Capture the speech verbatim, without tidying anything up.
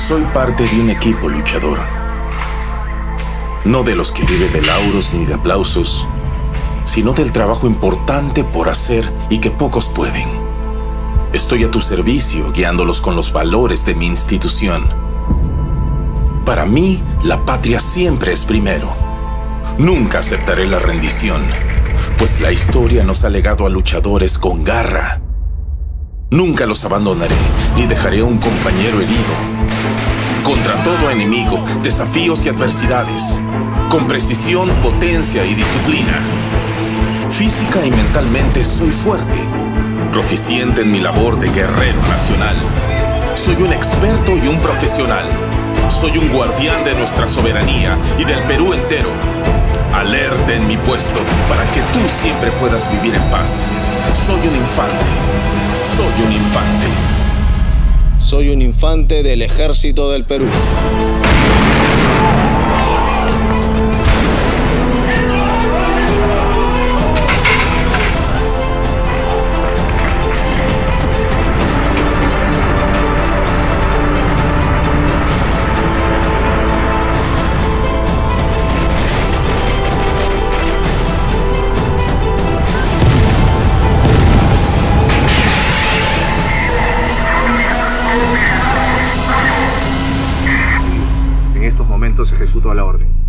Soy parte de un equipo luchador. No de los que vive de lauros ni de aplausos, sino del trabajo importante por hacer y que pocos pueden. Estoy a tu servicio, guiándolos con los valores de mi institución. Para mí, la patria siempre es primero. Nunca aceptaré la rendición, pues la historia nos ha legado a luchadores con garra. Nunca los abandonaré, ni dejaré a un compañero herido. Contra todo enemigo, desafíos y adversidades, con precisión, potencia y disciplina. Física y mentalmente soy fuerte, proficiente en mi labor de guerrero nacional. Soy un experto y un profesional. Soy un guardián de nuestra soberanía y del Perú entero. Alerta en mi puesto para que tú siempre puedas vivir en paz. Soy un infante. Soy un infante. Soy un infante del Ejército del Perú. En estos momentos ejecuto la orden.